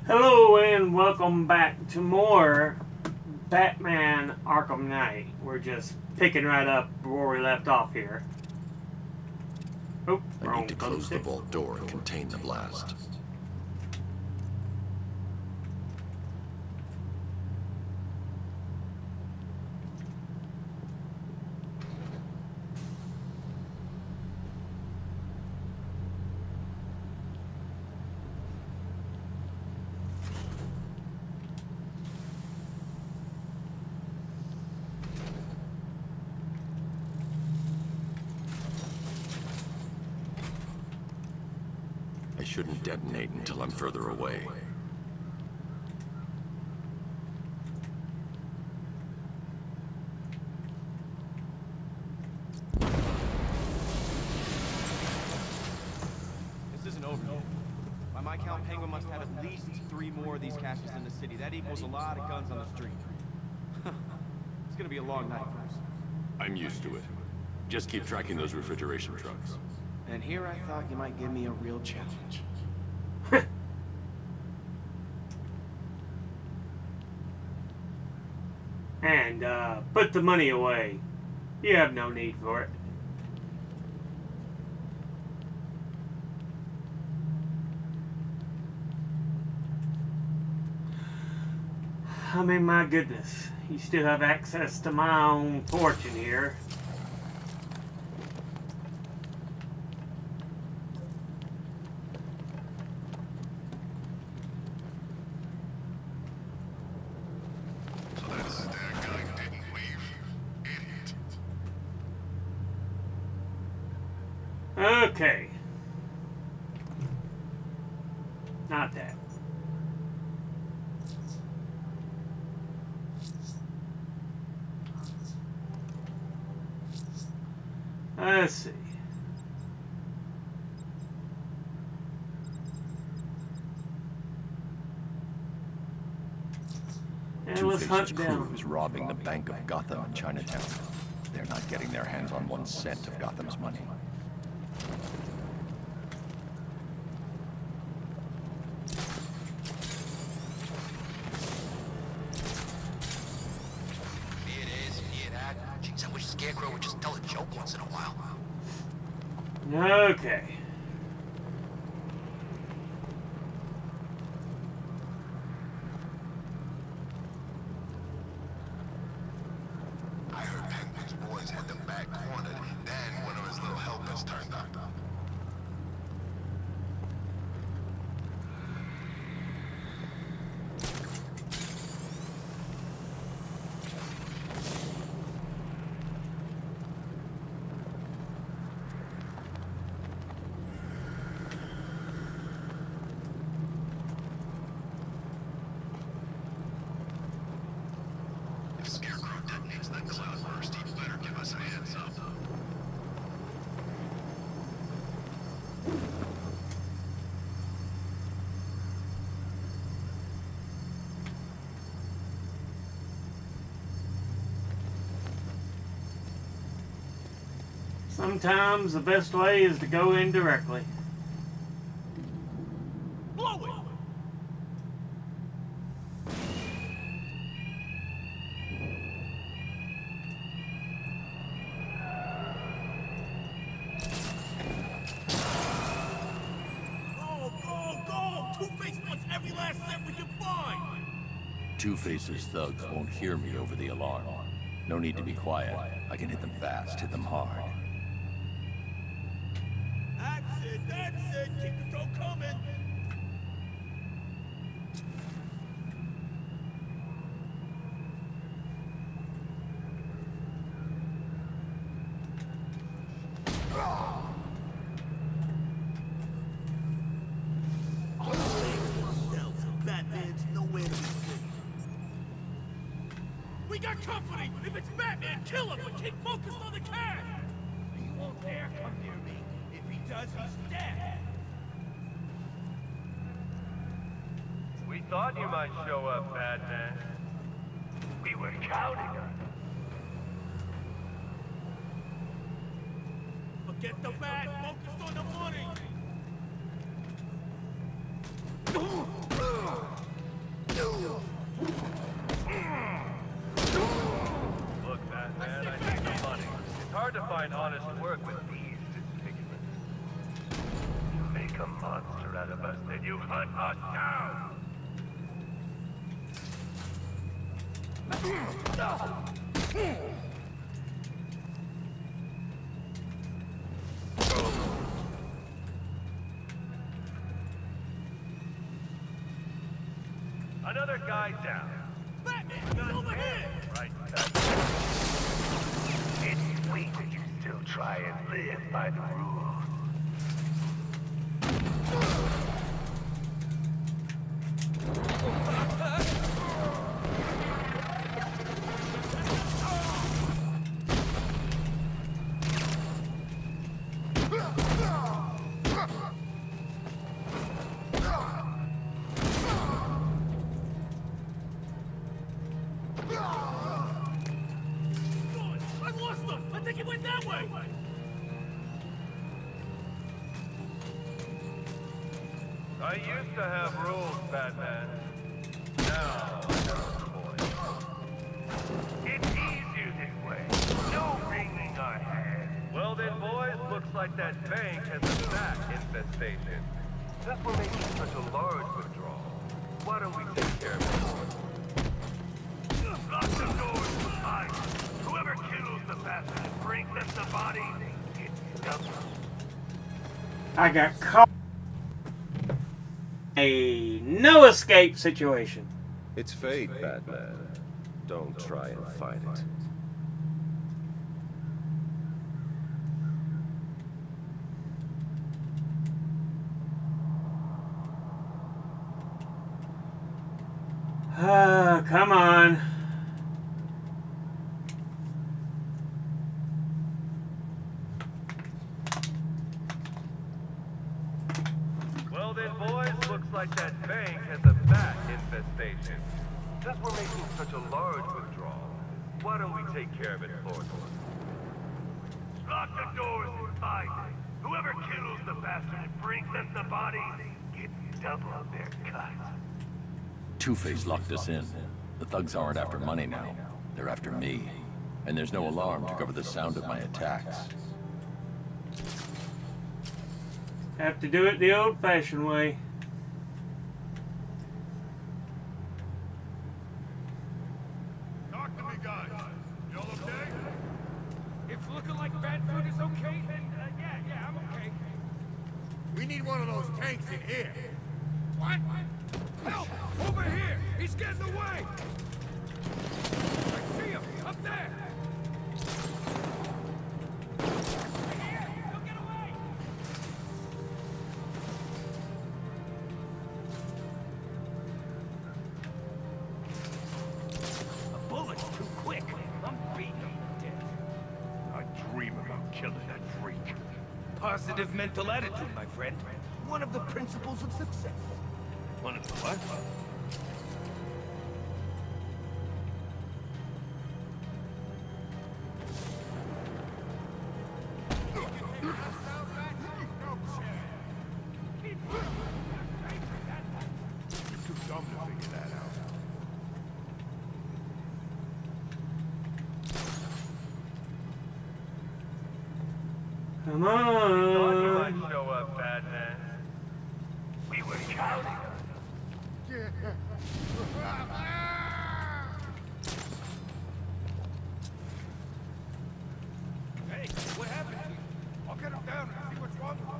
Hello and welcome back to more Batman Arkham Knight. We're just picking right up where we left off here. Oh, I need to close the vault door and contain the blast. I shouldn't detonate until I'm further away. This isn't over yet. By my count, Penguin must have at least 3 more of these caches in the city. That equals a lot of guns on the street. It's gonna be a long night for us. I'm used to it. Just keep tracking those refrigeration trucks. And here I thought you might give me a real challenge. And put the money away. You have no need for it. I mean, my goodness. You still have access to my own fortune here. Okay. Not that. Let's see. And let's hunt down. Crew is robbing the Bank of Gotham in Chinatown. They're not getting their hands on 1 cent of Gotham's money. Scarecrow would just tell a joke once in a while. Okay. I heard Penguin's boys had them back cornered, then one of his little helpers turned up. Scarecrow detonates that cloudburst, he better give us a heads up. Sometimes the best way is to go in directly. Blow it! Two-Face wants every last cent we can find! Two-Face's thugs won't hear me over the alarm. No need to be quiet. I can hit them fast, hit them hard. That's it! Keep the dough coming! Batman's nowhere to be seen. We got company! If it's Batman, kill him, but keep focused on the cash! He won't dare come near me. If he does, he's dead. We thought you might show up, Batman. We were counting on it. Forget the bat, focus on the money! make a monster out of us, then you hunt us down! Another guy down. Batman, he's over here! Right, it's sweet that you still try and live by the rules. I used to have rules, Batman. Now I have toys. It's easier this way. No wringing our hands. Well then, boys, looks like that bank has a bat infestation. Since we're making such a large withdrawal, why don't we take care of it? Lock the doors behind. Whoever kills the bastard and brings us the body, gets double. I got caught. A no escape situation. It's fate, Batman. Don't try and fight it. Come on. Well then, boys, looks like that bank has a bat infestation. Since we're making such a large withdrawal, why don't we take care of it for us? Lock the doors and find it. Whoever kills the bastard and brings us the body gets double of their cut. Two-Face locked us in. The thugs aren't after money now. They're after me. And there's no alarm to cover the sound of my attacks. Have to do it the old-fashioned way. Talk to me, guys. Y'all okay? If looking like bad food is okay, then yeah, I'm okay. We need one of those tanks in here. What? Help! Over here! He's getting away! I see him! Up there! Right here! He'll get away! A bullet's too quick. I'm beating him to death. I dream about killing that freak. Positive mental attitude, my friend. One of the principles of success. One of the what? You're too dumb to figure that out. Come Thought you on. might show up, Batman. We were counting on you. Hey, what happened to you? I'll get him down and see what's wrong with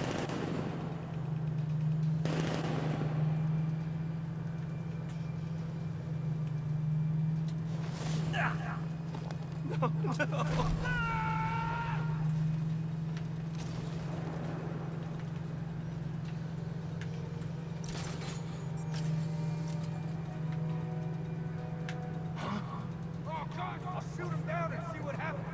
Oh, God! I'll shoot him down and see what happens.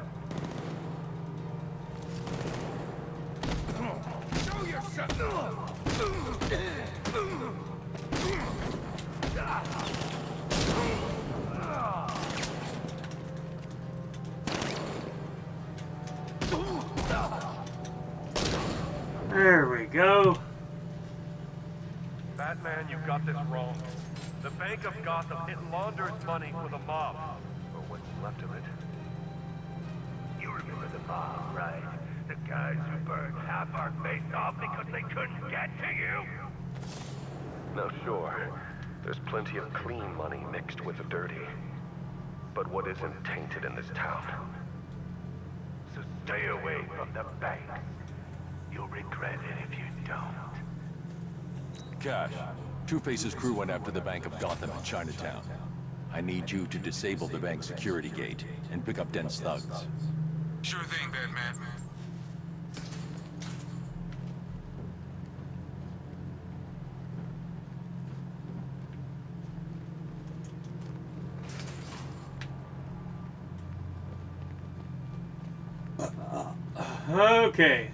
Show yourself! There we go. Batman, you got this wrong. The Bank of Gotham, it launders money for the mob. Or what's left of it. You remember the mob, right? The guys who burned half our face off because they couldn't get to you? Now sure, there's plenty of clean money mixed with the dirty. But what isn't tainted in this town? So stay away from the banks. You'll regret it if you don't. Cash, Two-Face's crew went after the Bank of Gotham in Chinatown. I need you to disable the bank's security gate and pick up Dent's thugs. Sure thing, Batman. Okay.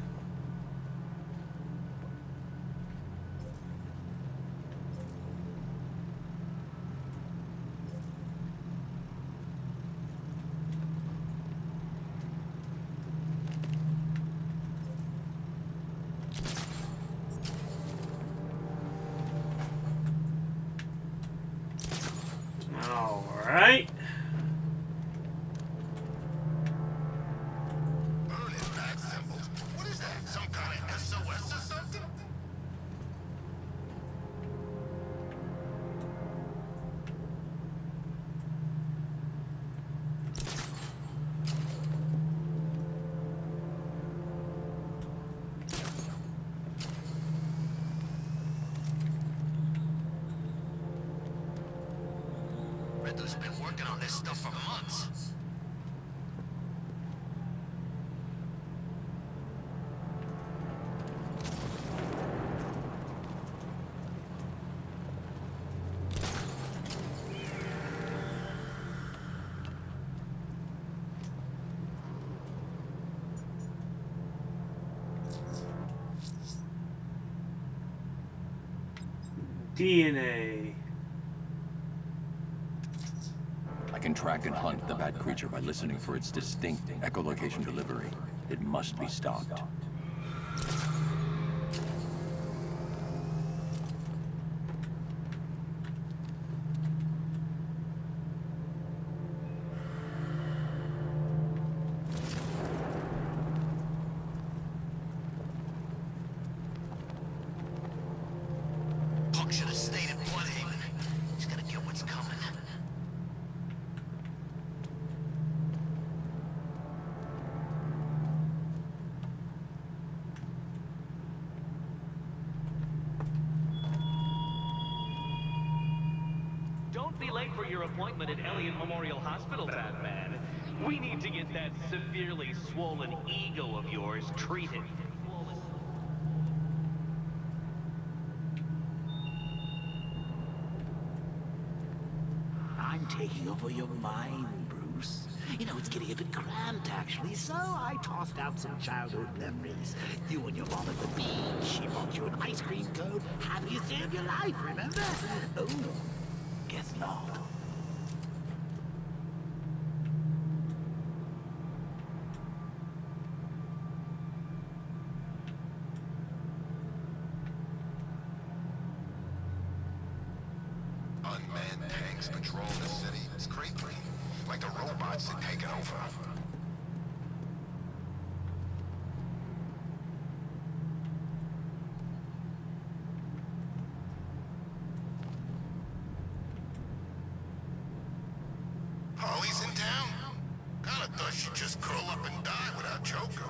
All right. Burning back symbols. What is that? Some kind of SOS or something? Riddler's been working on this stuff for months. DNA. I can track and hunt the bat creature by listening for its distinct echolocation delivery. It must be stopped. Punk should have stayed in Bloodhaven. He's gonna get what's coming. Don't be late for your appointment at Elliott Memorial Hospital, Batman. We need to get that severely swollen ego of yours treated. I'm taking over your mind, Bruce. You know, it's getting a bit cramped, actually, so I tossed out some childhood memories. You and your mom at the beach. She bought you an ice cream cone. Happiest day of your life, remember? Oh, guess not. Unmanned tanks patrol the city. It's creepy. Like the robots had taken over. Harley's in town? Kinda thought she'd just curl up and die without Joker.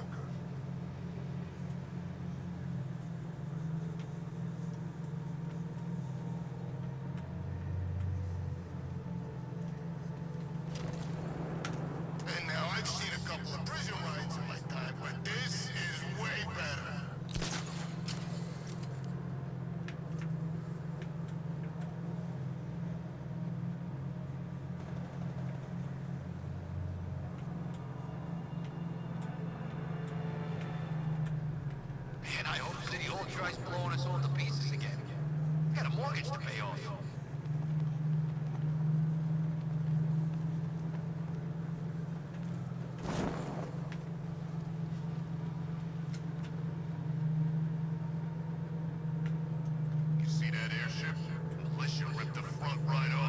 And now I've seen a couple of prison rides in my time, but this is way better. Man, I hope City Hall tries blowing us all to pieces again. Got a mortgage to pay off. You see that airship? Militia ripped the front right off.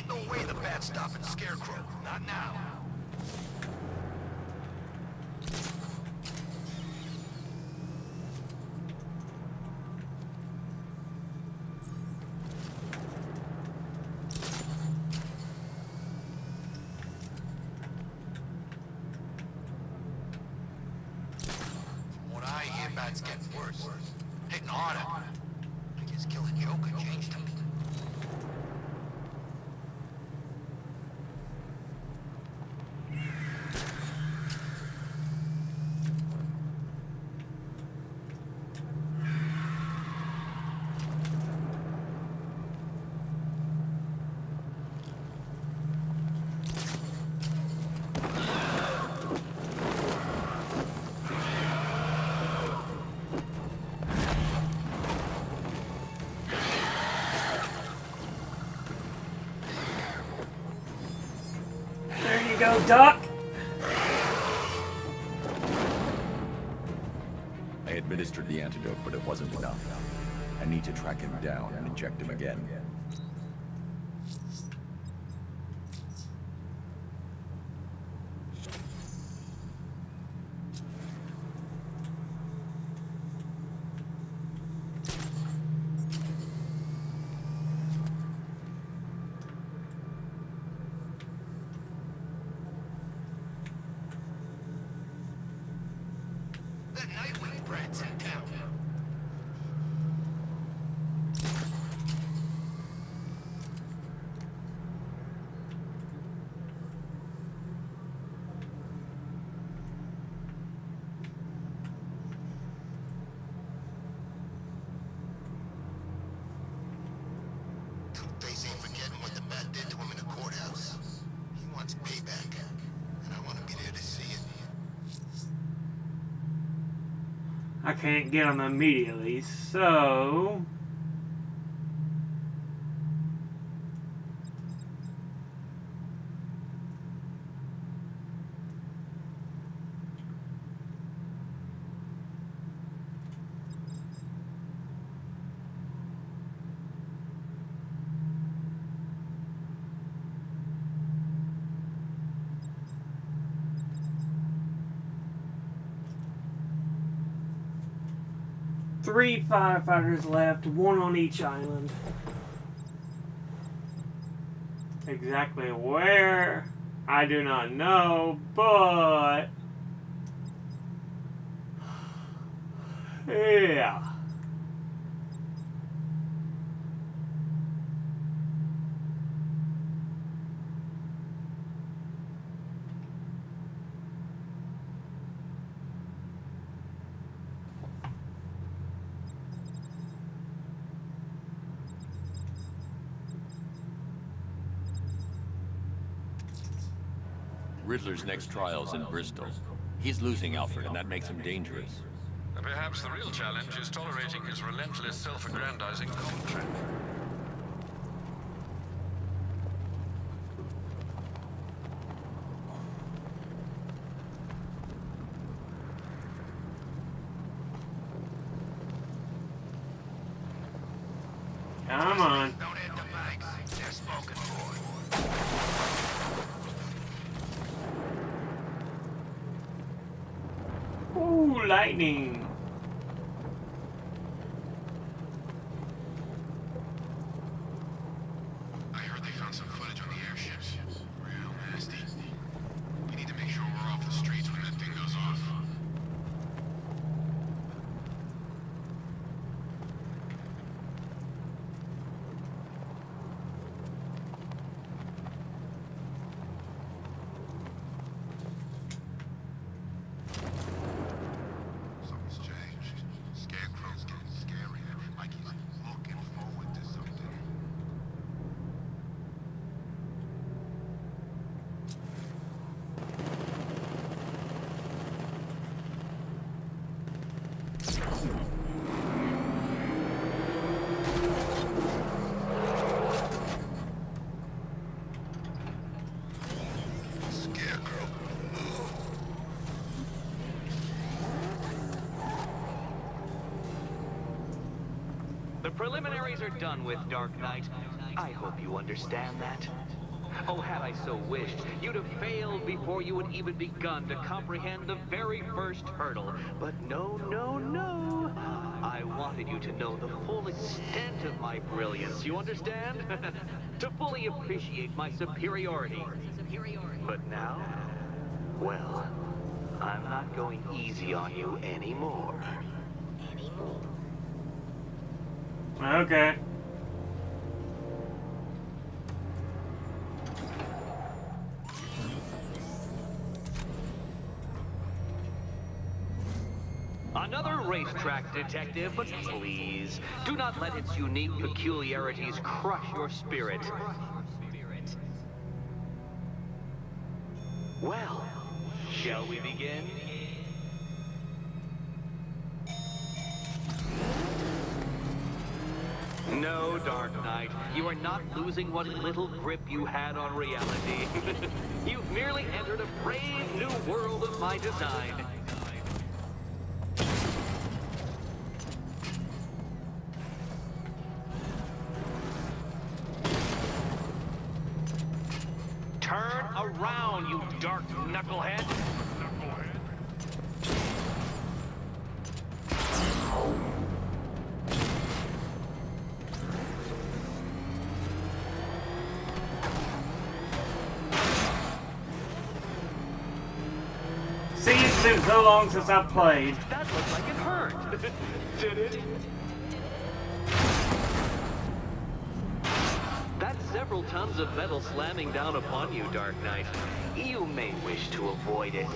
Ain't no way the Bat's stopping Scarecrow. Not now. From what I hear, Bat's getting worse. Hitting harder. I guess killing Joker changed him. Go, Doc! I administered the antidote, but it wasn't enough. I need to track him down and inject him again. Brad's in town. Two-Face ain't forgetting what the Bat did to him in the courthouse. He wants payback, and I want to be there to see it. I can't get them immediately, so... Three firefighters left, one on each island. Exactly where, I do not know, but... yeah. Riddler's next trial's in Bristol. He's losing Alfred, and that makes him dangerous. Perhaps the real challenge is tolerating his relentless self-aggrandizing commentary. Come on. Don't hit the banks. They're spoken for. Ooh, lightning. I heard they found some footage on the airships. Real nasty. We need to make sure we're off the streets when that thing goes off. Something's changed. Scarecrow's getting scarier, like he's looking forward to something. Scarecrow. The preliminaries are done with, Dark Knight. I hope you understand that. Oh, had I so wished, you'd have failed before you had even begun to comprehend the very first hurdle. But no, no, no. I wanted you to know the full extent of my brilliance, you understand? To fully appreciate my superiority. But now, well, I'm not going easy on you anymore. Okay. Another racetrack detective, but please, do not let its unique peculiarities crush your spirit. Well, shall we begin? No, Dark Knight, you are not losing what little grip you had on reality. You've merely entered a brave new world of my design. Turn around, you dark knucklehead! See, it's been so long since I've played. That looked like it hurt. Did it? That's several tons of metal slamming down upon you, Dark Knight. You may wish to avoid it.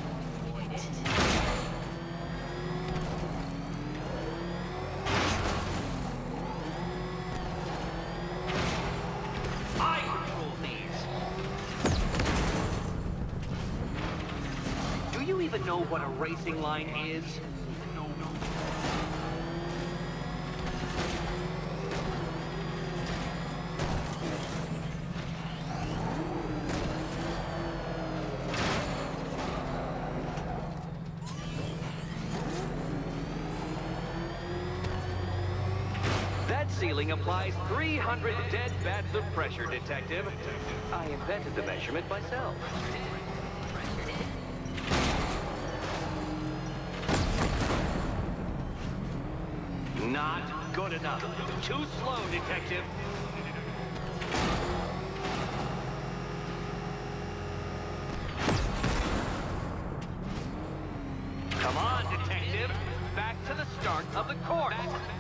I control these. Do you even know what a racing line is? That ceiling applies 300 dead bats of pressure, Detective. I invented the measurement myself. Not good enough. Too slow, Detective. Come on, Detective. Back to the start of the course.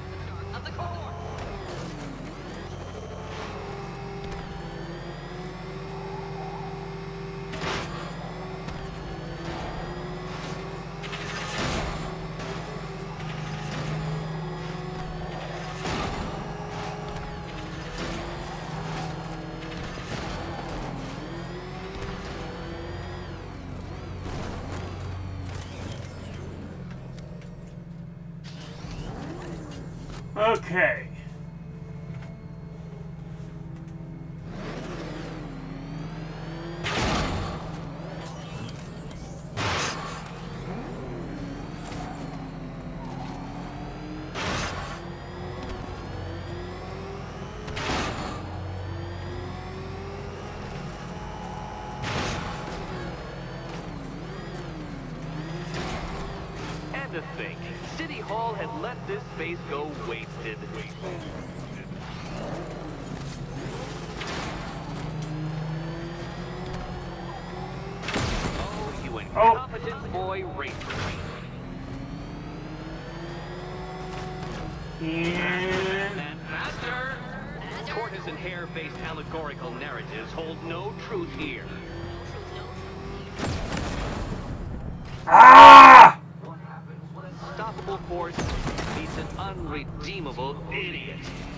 Okay. And to think, City Hall had let this space go wasted. Oh, you incompetent boy racer. And faster! Tortoise and hare-faced allegorical narratives hold no truth here. Ah! Unstoppable force meets an unredeemable idiot.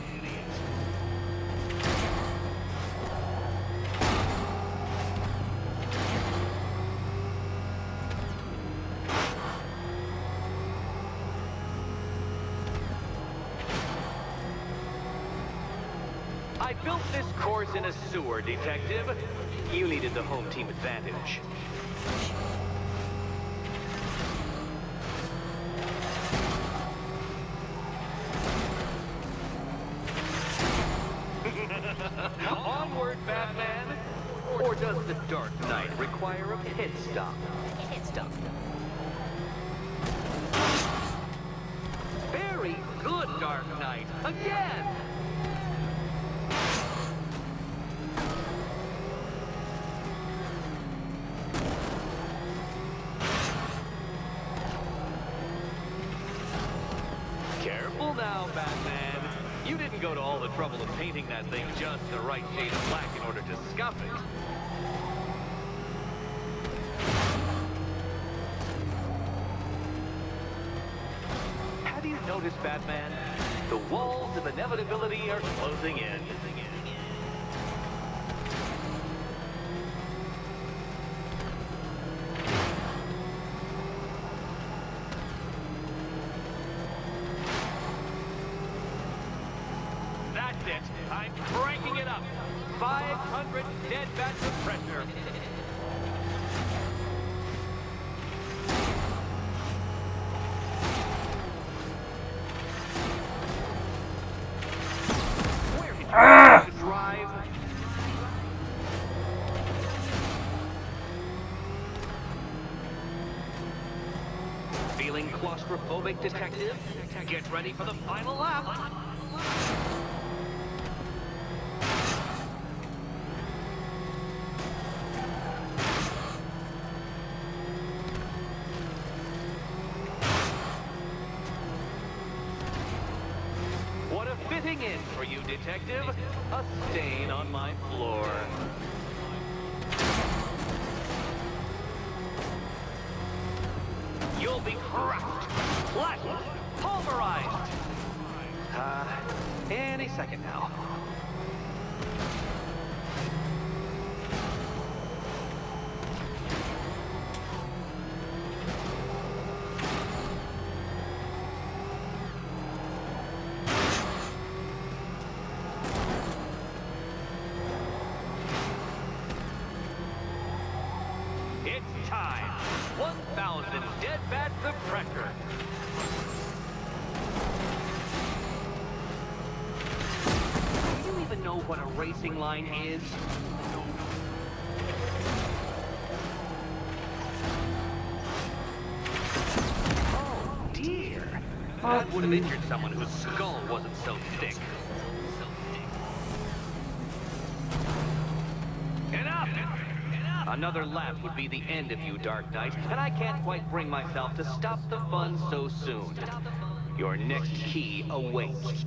I built this course in a sewer, Detective. You needed the home team advantage. Onward, Batman! the Dark Knight require a pit stop? Pit stop. Very good, Dark Knight. Again! Careful now, Batman. You didn't go to all the trouble of painting that thing just the right shade of black in order to scuff it. Have you noticed, Batman? The walls of inevitability are closing in. That's it. I'm cranking it up. 500 dead bats of pressure. Where did you drive? Feeling claustrophobic, detective? Get ready for the final lap. What a fitting in for you, detective. A stain on my floor. You'll be crushed, flattened, pulverized. Any second now. It's time. 1,000 dead bats of pressure. Do you even know what a racing line is? Oh, dear. That would have injured someone whose skull wasn't so thick. Enough! Another lap would be the end of you, Dark Knight, and I can't quite bring myself to stop the fun so soon. Your next key awaits.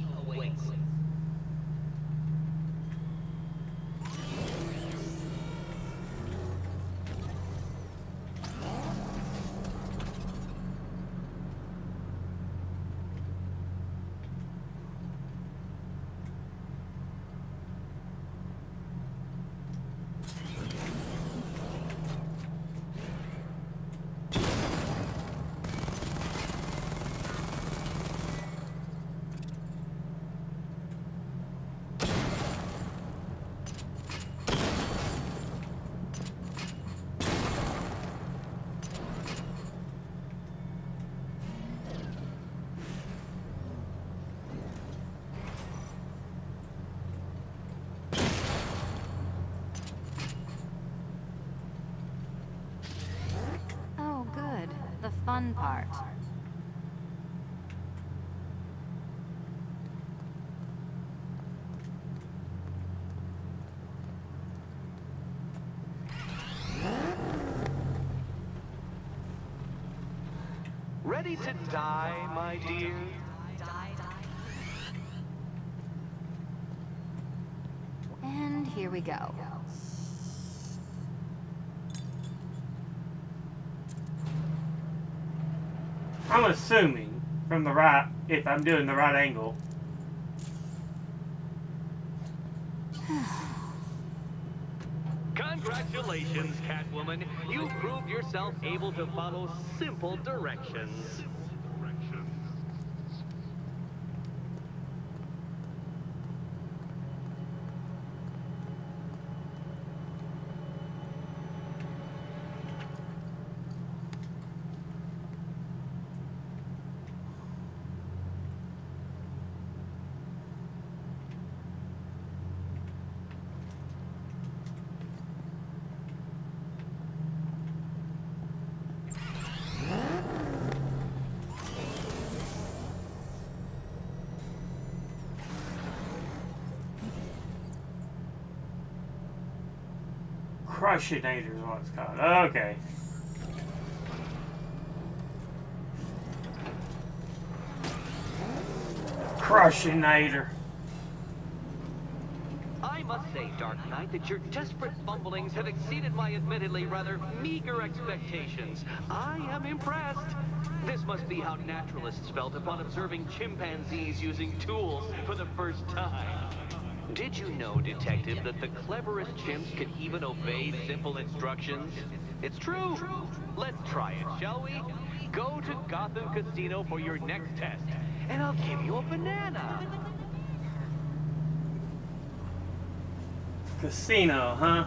Oh, good. The fun part. Ready to die, my dear? And here we go. I'm assuming from the right, if I'm doing the right angle. Congratulations, Catwoman. You proved yourself able to follow simple directions. Crushinator is what it's called. Okay. Crushinator. I must say, Dark Knight, that your desperate fumblings have exceeded my admittedly rather meager expectations. I am impressed. This must be how naturalists felt upon observing chimpanzees using tools for the first time. Did you know, Detective, that the cleverest chimps can even obey simple instructions? It's true. Let's try it, shall we? Go to Gotham Casino for your next test, and I'll give you a banana. Casino, huh?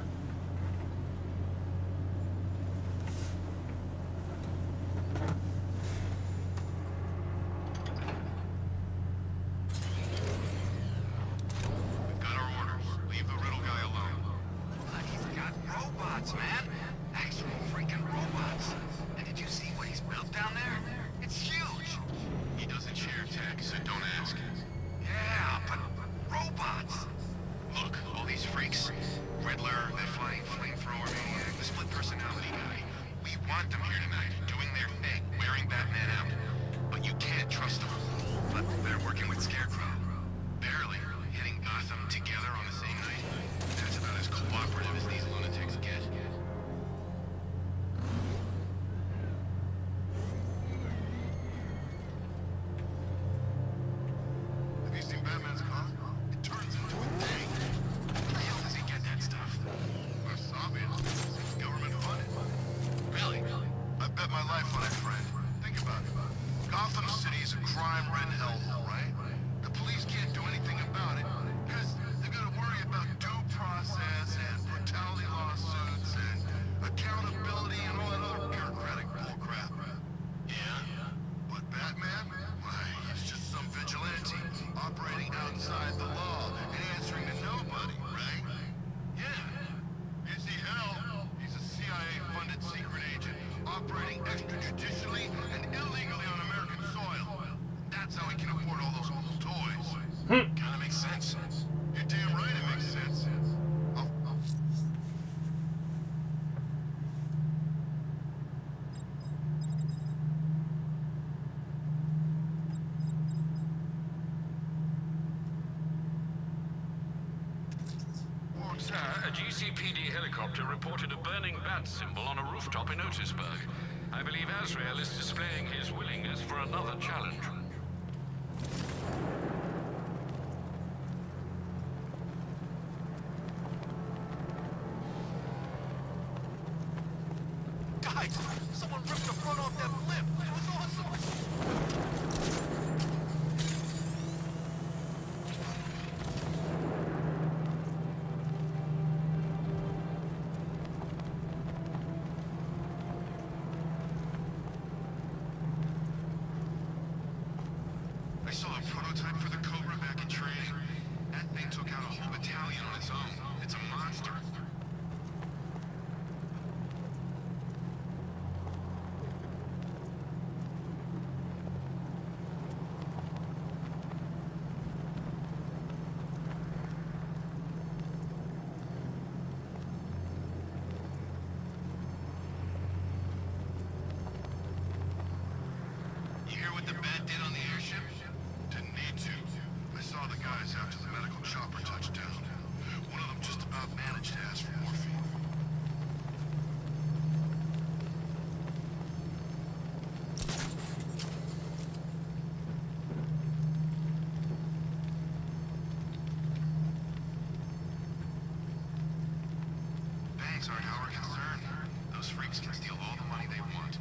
Sir, a GCPD helicopter reported a burning bat symbol on a rooftop in Otisburg. I believe Azrael is displaying his willingness for another challenge. Guys, someone ripped the front off that blimp. It was awesome. I saw a prototype for the Cobra back in training. That thing took out a whole battalion on its own. It's a monster. You hear what the bat did on the airship? Didn't need to. I saw the guys after the medical chopper touched down. One of them just about managed to ask for morphine. Banks aren't our concern. Those freaks can steal all the money they want.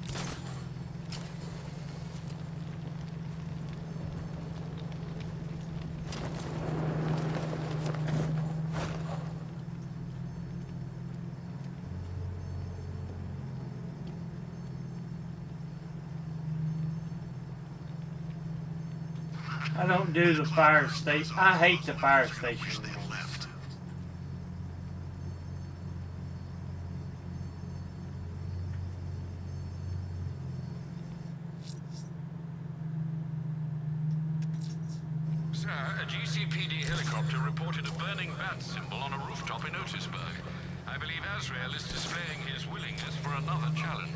I don't do the fire station. I hate the fire station. Sir, a GCPD helicopter reported a burning bat symbol on a rooftop in Otisburg. I I believe Azrael is displaying his willingness for another challenge.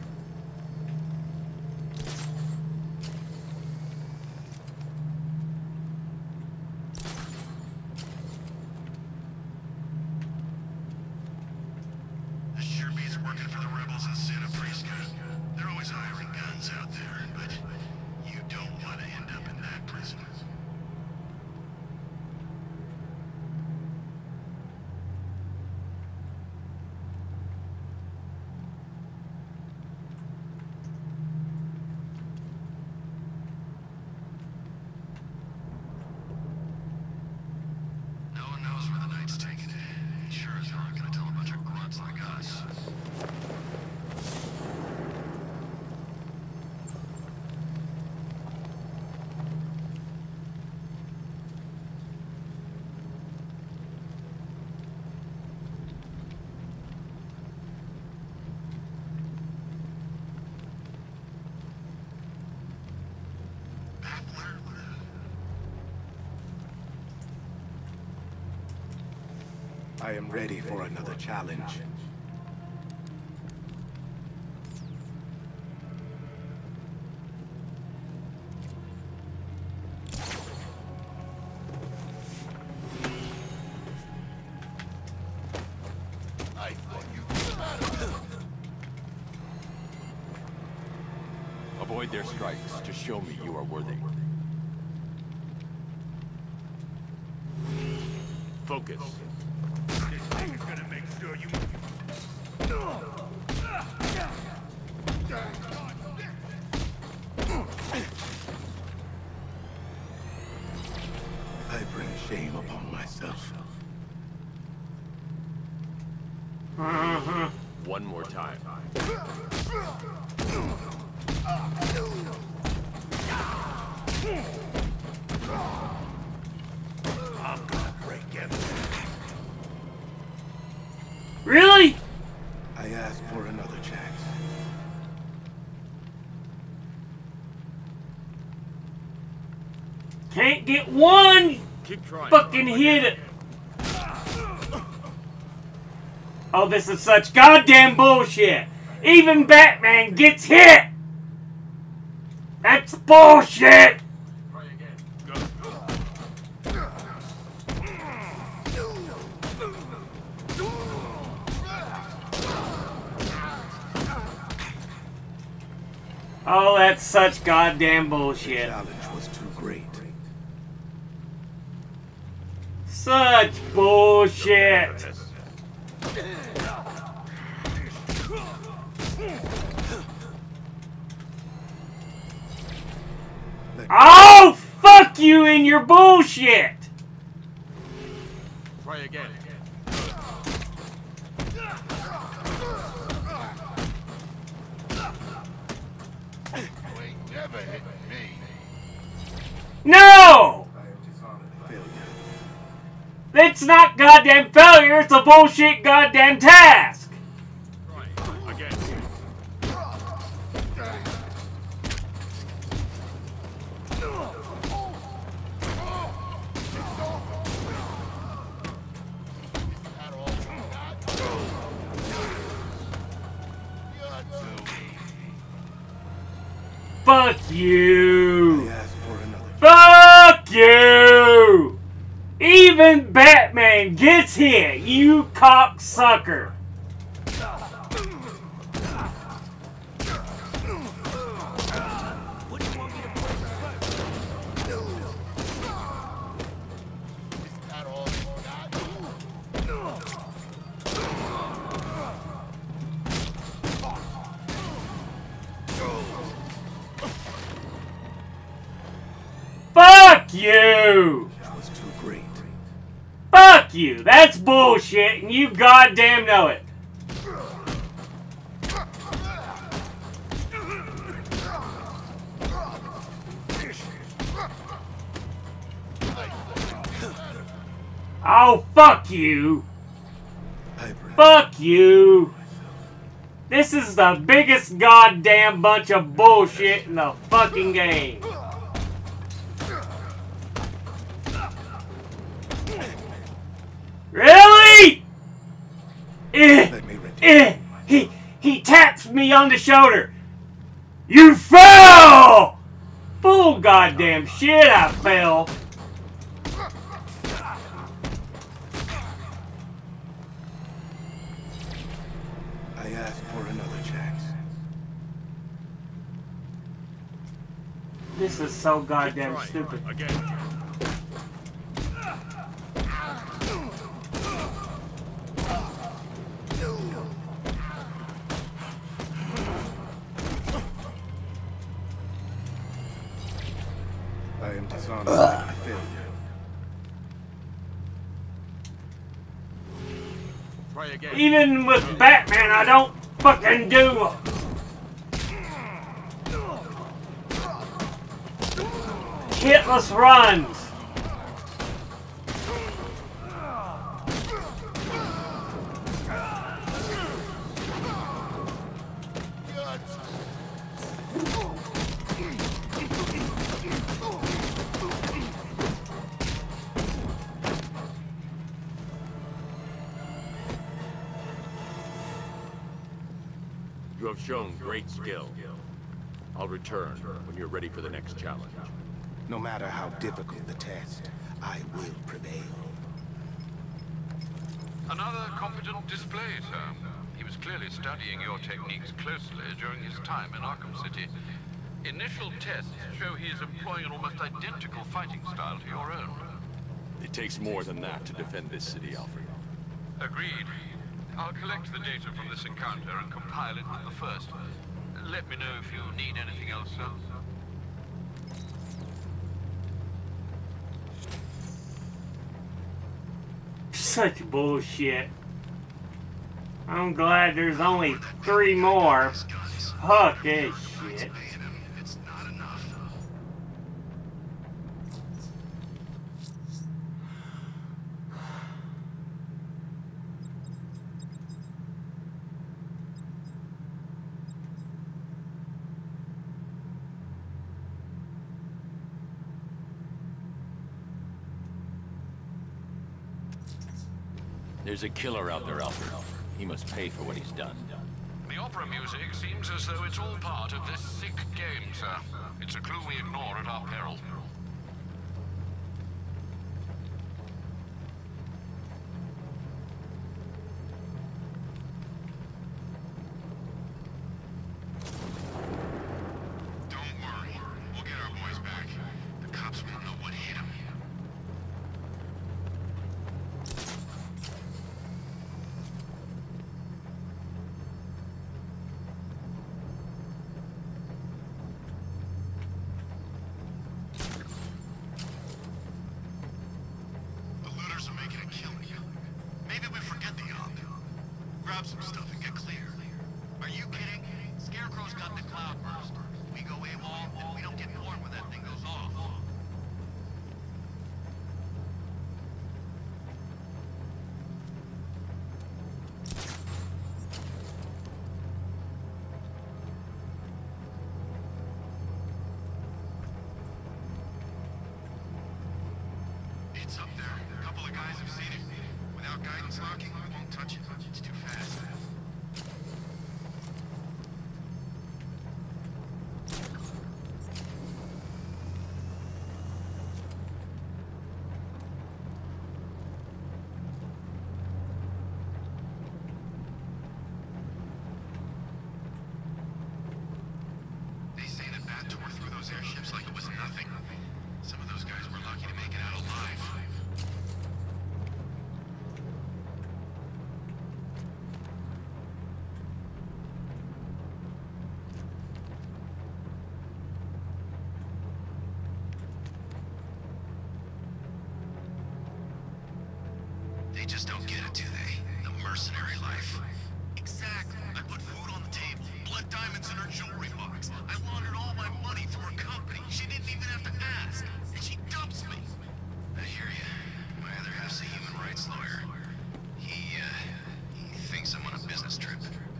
This sure beats working for the rebels in Santa Prisca. They're always hiring guns out there, but you don't want to end up in that prison. No one knows where the night's taking it. Sure as hell aren't gonna tell a bunch of grunts like us. I am ready for another challenge. I thought you Avoid their strikes to show me you are worthy. Focus. This thing is gonna make sure you... I bring shame upon myself. One more time. I'm gonna break everything. Really? I ask for another chance. Can't get one Keep trying. fucking hit. Oh, this is such goddamn bullshit. Even Batman gets hit. That's bullshit. Oh, that's such goddamn The bullshit. challenge was too great. Such bullshit. Oh, fuck you and your bullshit. Try again. You ain't never hit me. No! I am dishonored failure. It's not goddamn failure, it's a bullshit goddamn task. Try again. Fuck you. I ask for another. Fuck you. Even Batman gets hit, you cocksucker. What do you want me to play Is that all you got? Fuck you. It was too great. Fuck you. That's bullshit and you goddamn know it. Oh, fuck you. I bring Fuck you. This is the biggest goddamn bunch of bullshit in the fucking game. Really? He taps me on the shoulder. You fell! Bull goddamn shit, I fell. I asked for another chance. This is so goddamn stupid. Again. I am dishonored by my failure. Try again. Even with Batman, I don't fucking do hitless runs. You have shown great skill. I'll return when you're ready for the next challenge. No matter how difficult the test, I will prevail. Another competent display, sir. He was clearly studying your techniques closely during his time in Arkham City. Initial tests show he is employing an almost identical fighting style to your own. It takes more than that to defend this city, Alfred. Agreed. I'll collect the data from this encounter and compile it with the first. Let me know if you need anything else, sir. Such bullshit. I'm glad there's only 3 more. Fuck this shit. There's a killer out there, Alfred. He must pay for what he's done. The opera music seems as though it's all part of this sick game, sir. It's a clue we ignore at our peril. Don't worry. We'll get our boys back. The cops won't know what hit them. Grab some stuff and get clear. Are you kidding? Scarecrow's got the cloud burst. We go AWOL, and we don't get warned when that thing goes off. It's up there. A couple of guys have seen it. Without guidance locking, we won't touch it. It's too fast. They say that Bat tore through those airships like it was nothing. Some of those guys were lucky to make it out alive. They just don't get it, do they? The mercenary life. Exactly. I put food on the table, blood diamonds in her jewelry box. I laundered all my money through her company. She didn't even have to ask. And she dumps me. I hear you. My other half's a human rights lawyer. He thinks I'm on a business trip.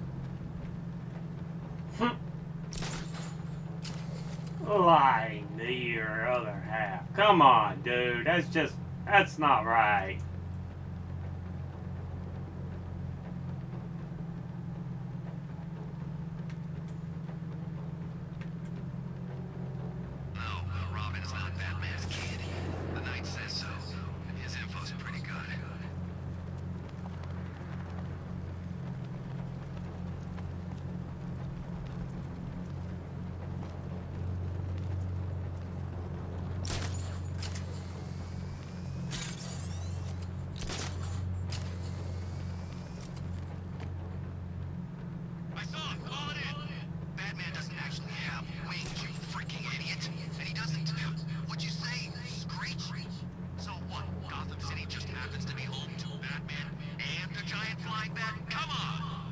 Lying to your other half. Come on, dude. That's not right. Batman's kid. The Knight says so. And his info's pretty good. I saw him! Call it in! Batman doesn't actually have wings, you freaking idiot! And he doesn't, what'd you say? Screech? So what? Gotham City just happens to be home to Batman and a giant flying bat? Come on!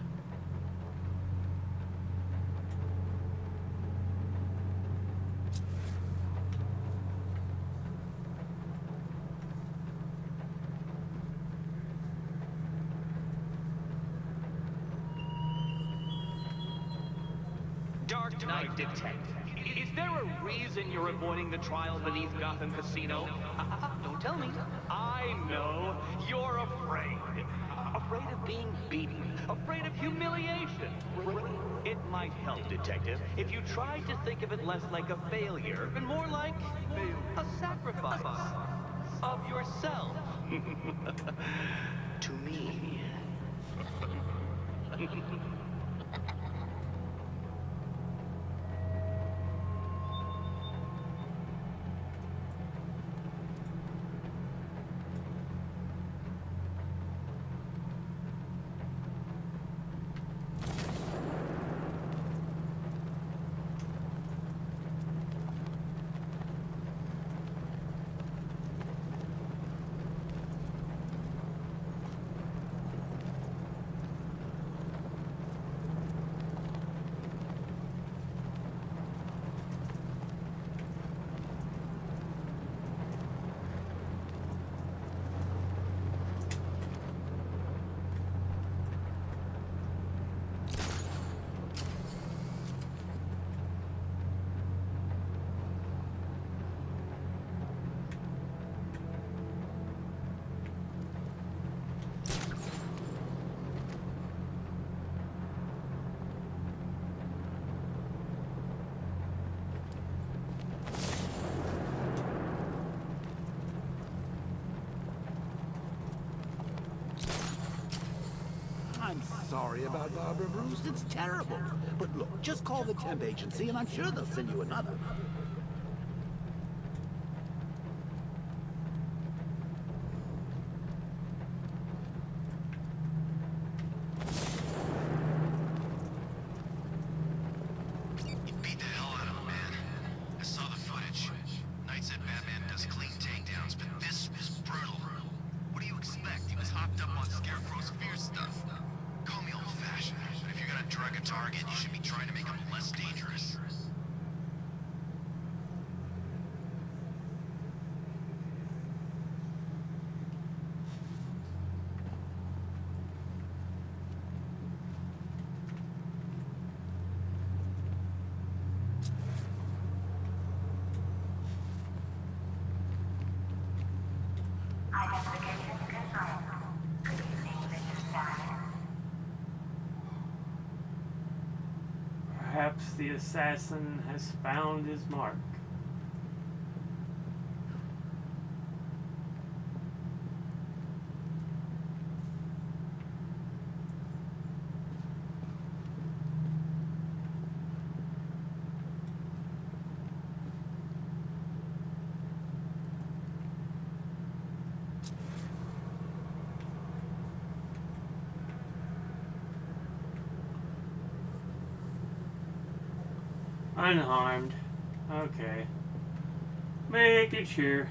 Dark Knight Detective. Is there a reason you're avoiding the trial beneath Gotham Casino? Don't tell me. I know. You're afraid. Afraid of being beaten. Afraid of humiliation. It might help, Detective, if you tried to think of it less like a failure and more like a sacrifice of yourself. To me. I'm sorry about Barbara, Bruce. It's terrible. But look, just call the temp agency and I'm sure they'll send you another. You beat the hell out of him, man. I saw the footage. Knight said Batman does clean takedowns, but this was brutal. What do you expect? He was hopped up on Scarecrow's fear stuff. Call me old-fashioned, but if you're gonna drug a target, you should be trying to make him less dangerous. Perhaps the assassin has found his mark. Unharmed. Okay. Making sure.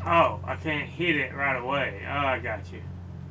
Oh, I can't hit it right away. Oh, I got you.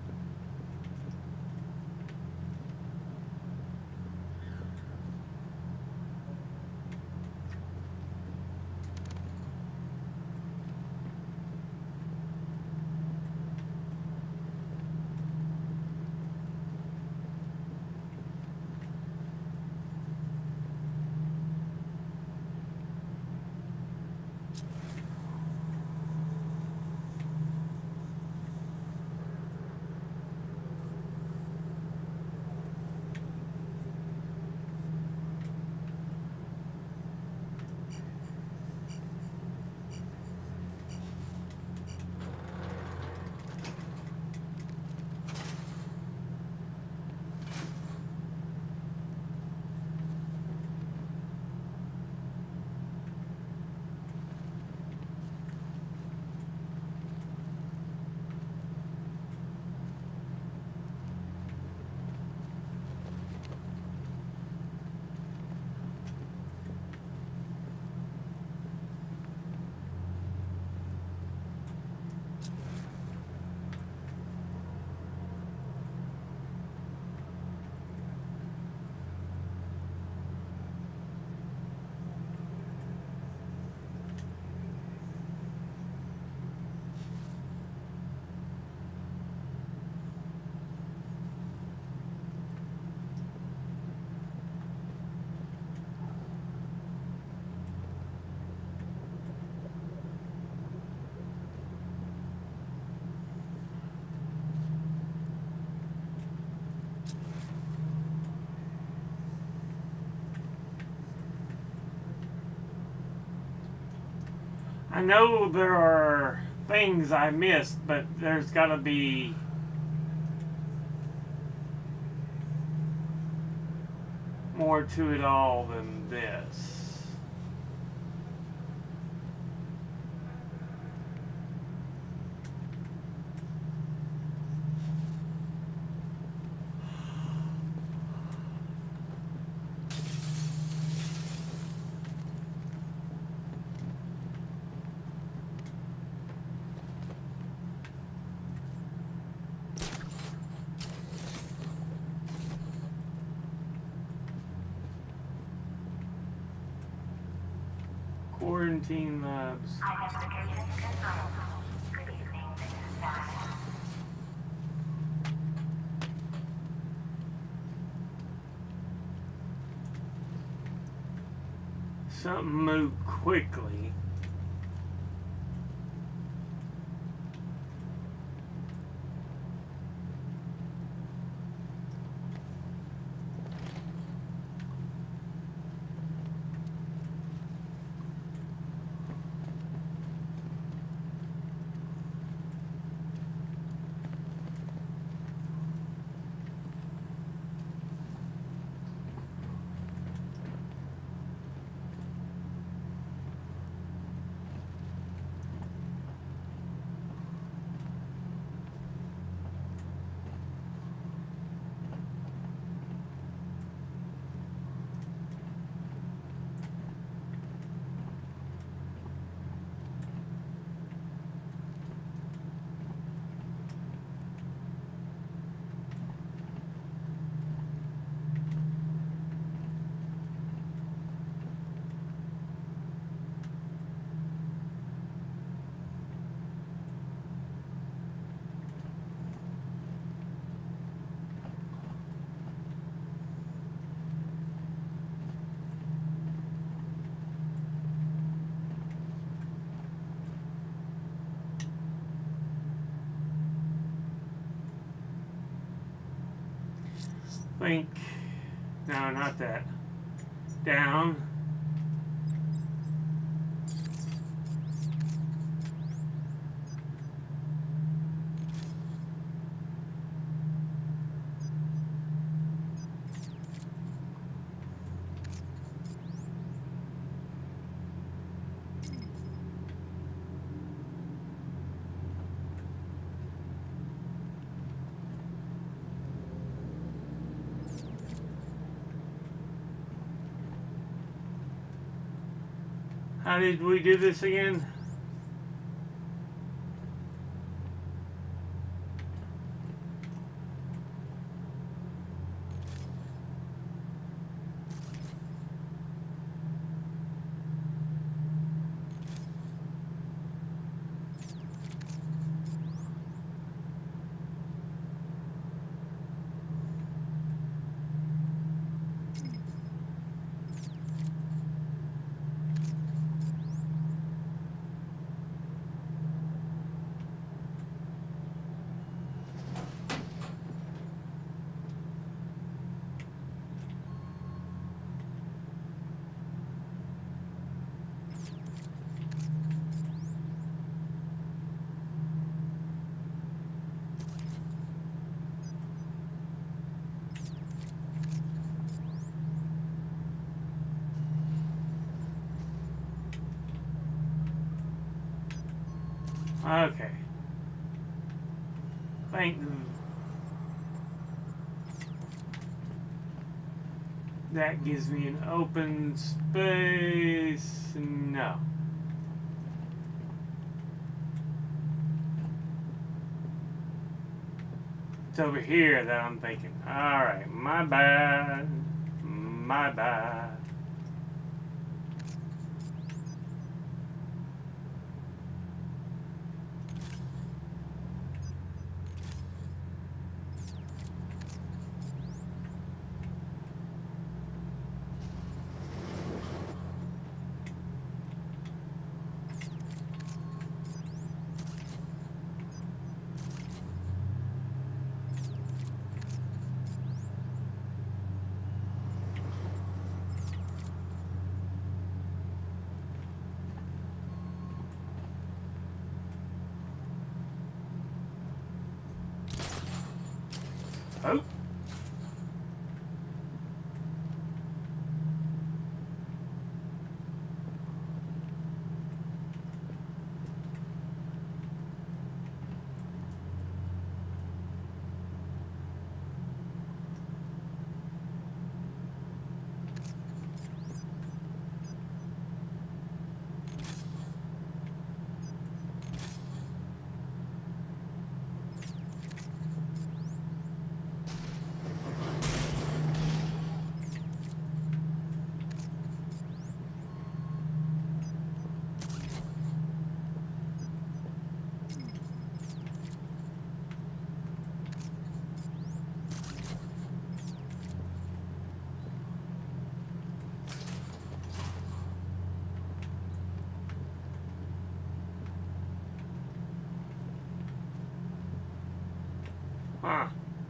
I know there are things I missed, but there's got to be more to it all than this. Quarantine labs. Identification confirmed. Good evening, this is Batman. Something moved quickly. Think. No, not that. Down. How did we do this again? Okay. Thank. That gives me an open space. No. It's over here that I'm thinking. Alright, my bad. My bad. Oh. Huh.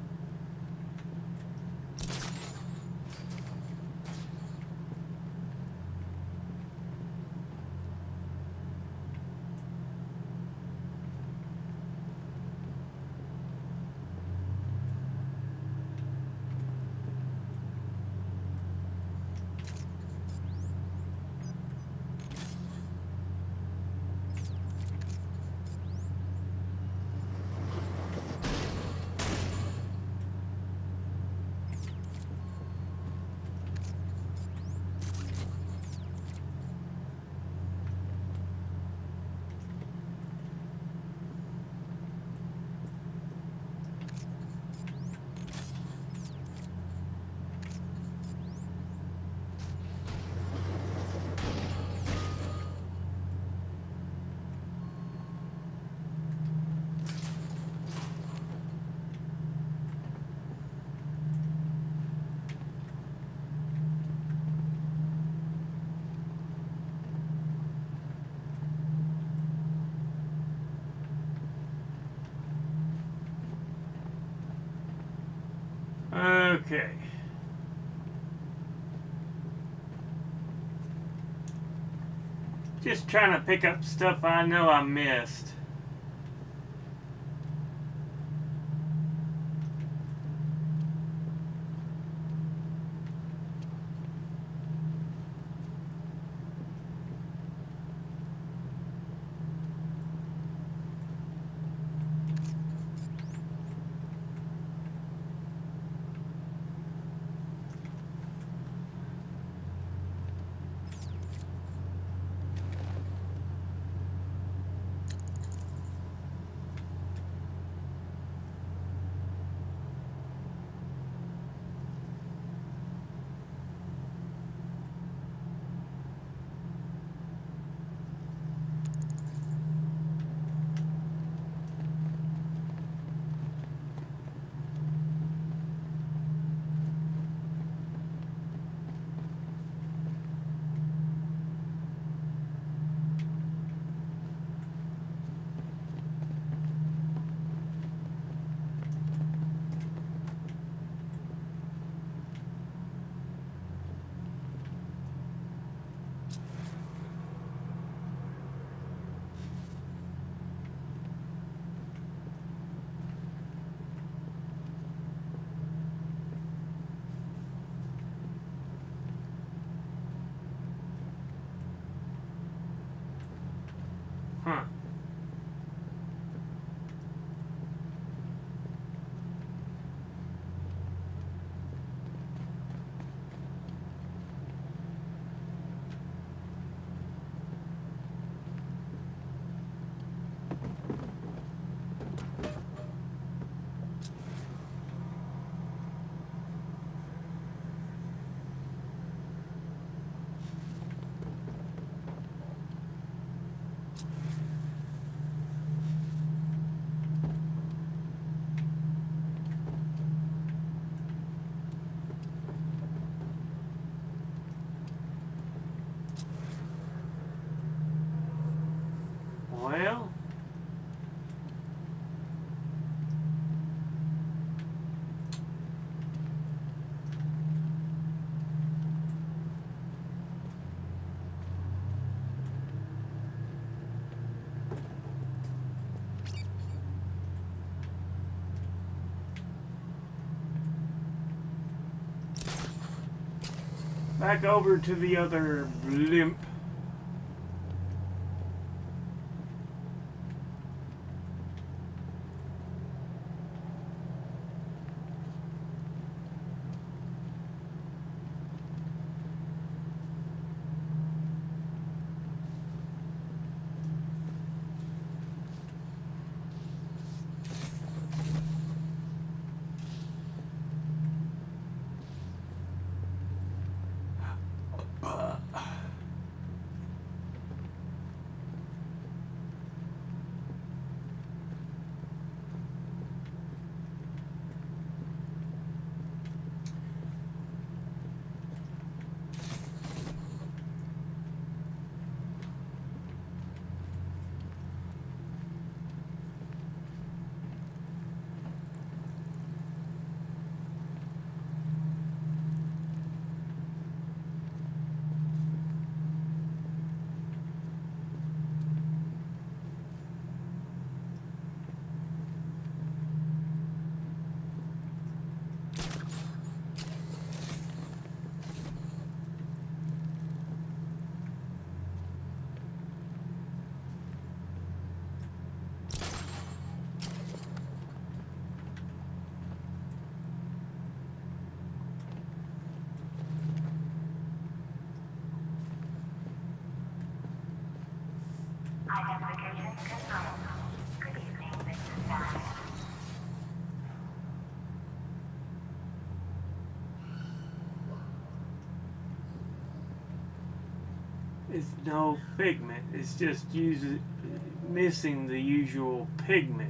Okay. Just trying to pick up stuff I know I missed. Huh. Back over to the other blimp. Identification confirmed. Good evening, Mrs. Bass. It's no figment. It's just missing the usual pigment.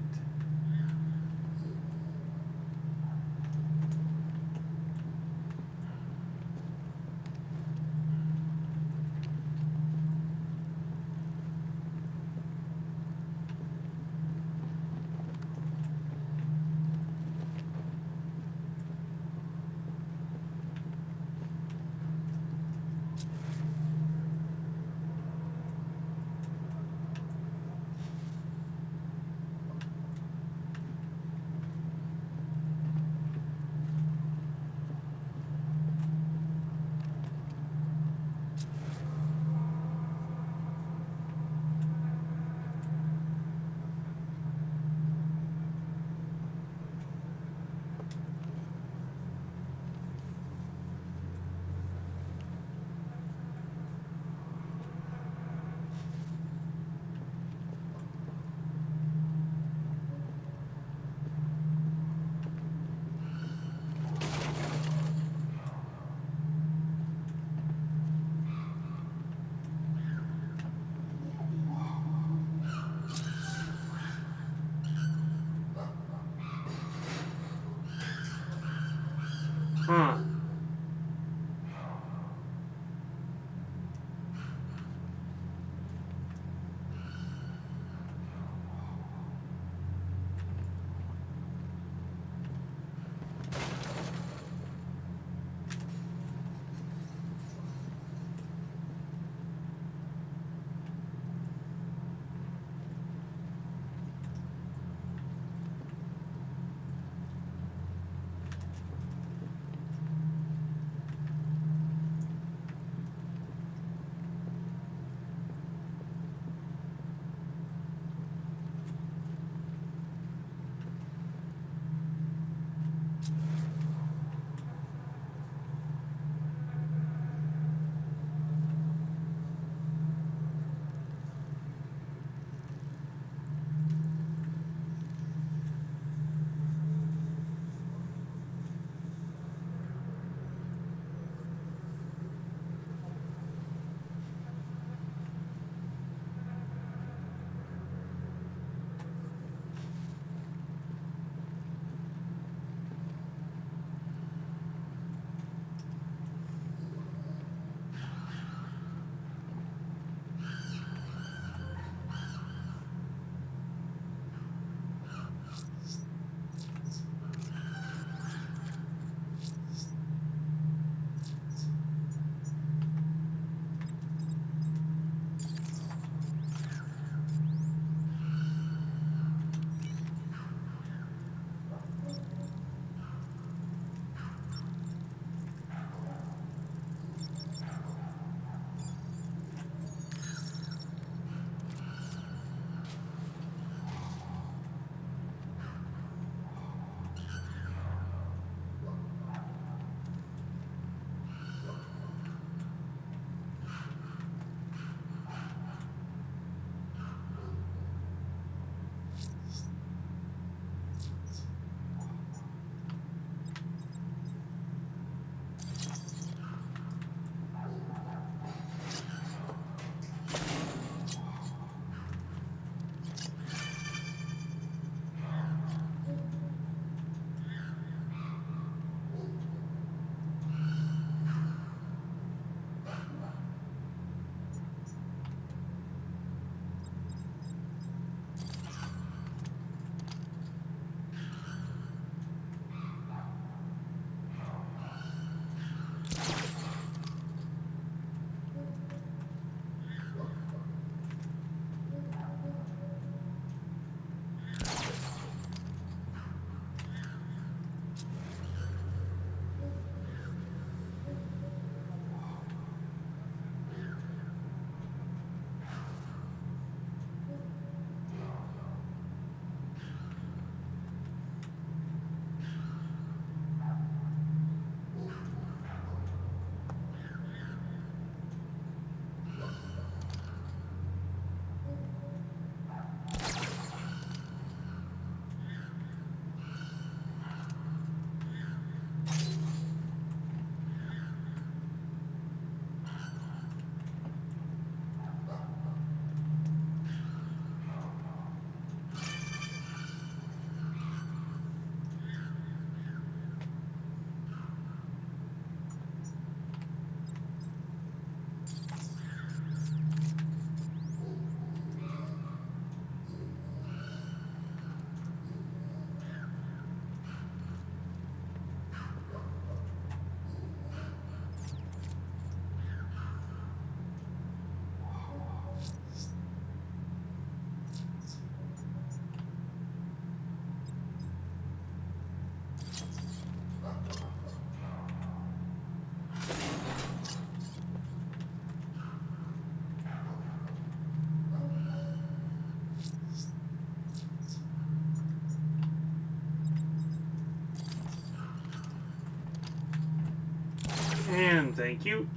can, thank you.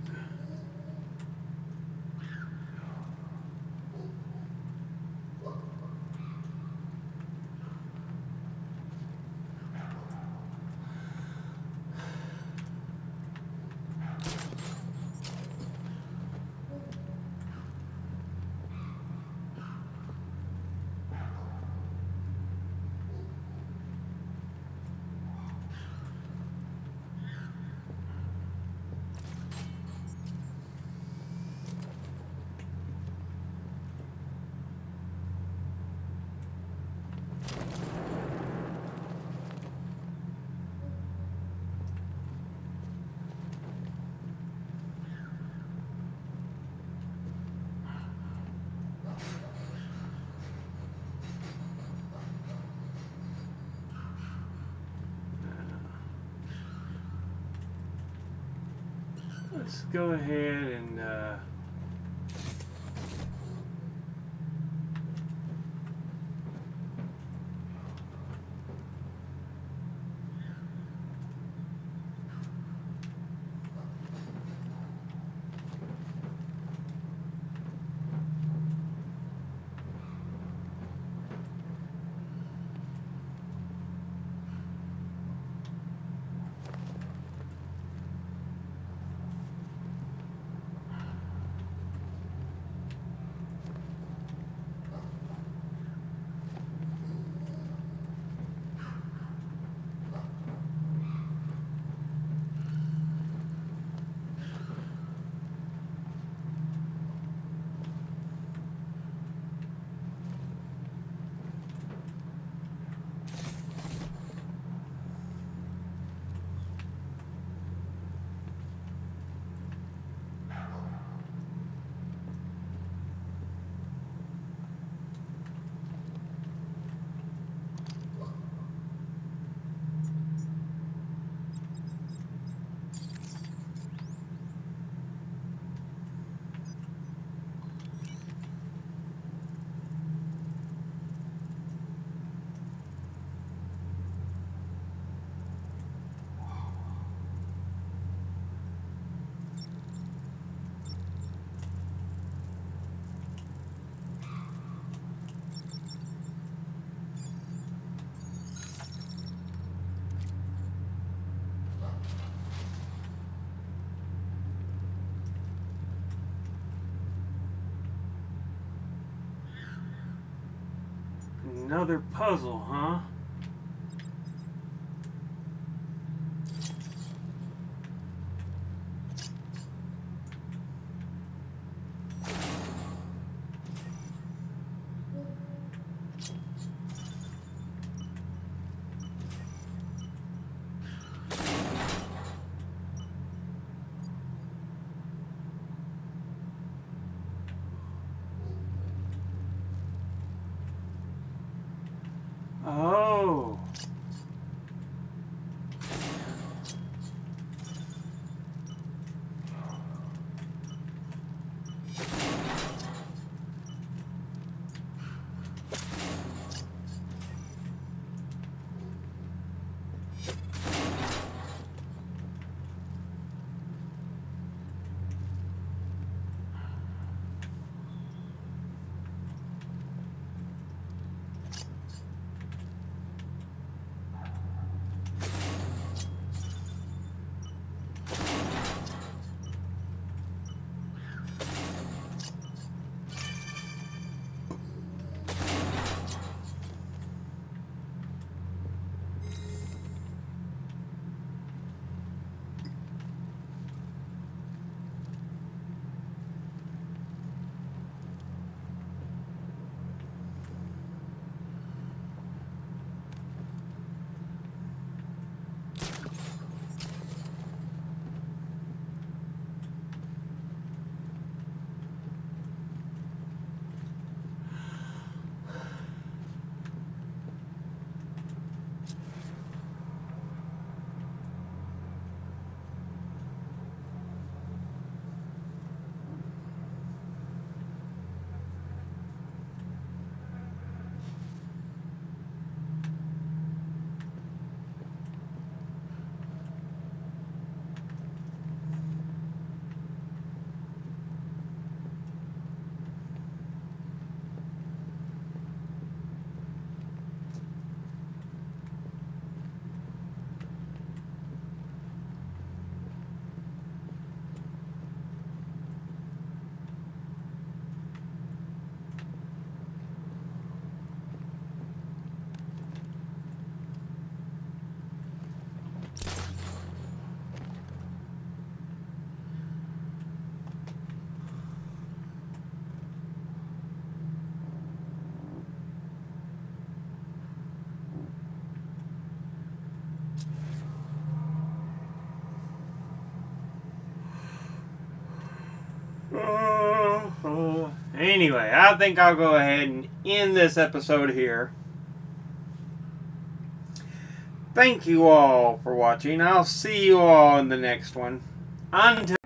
Let's go ahead and another puzzle, huh? Oh. Anyway, I think I'll go ahead and end this episode here. Thank you all for watching. I'll see you all in the next one. Until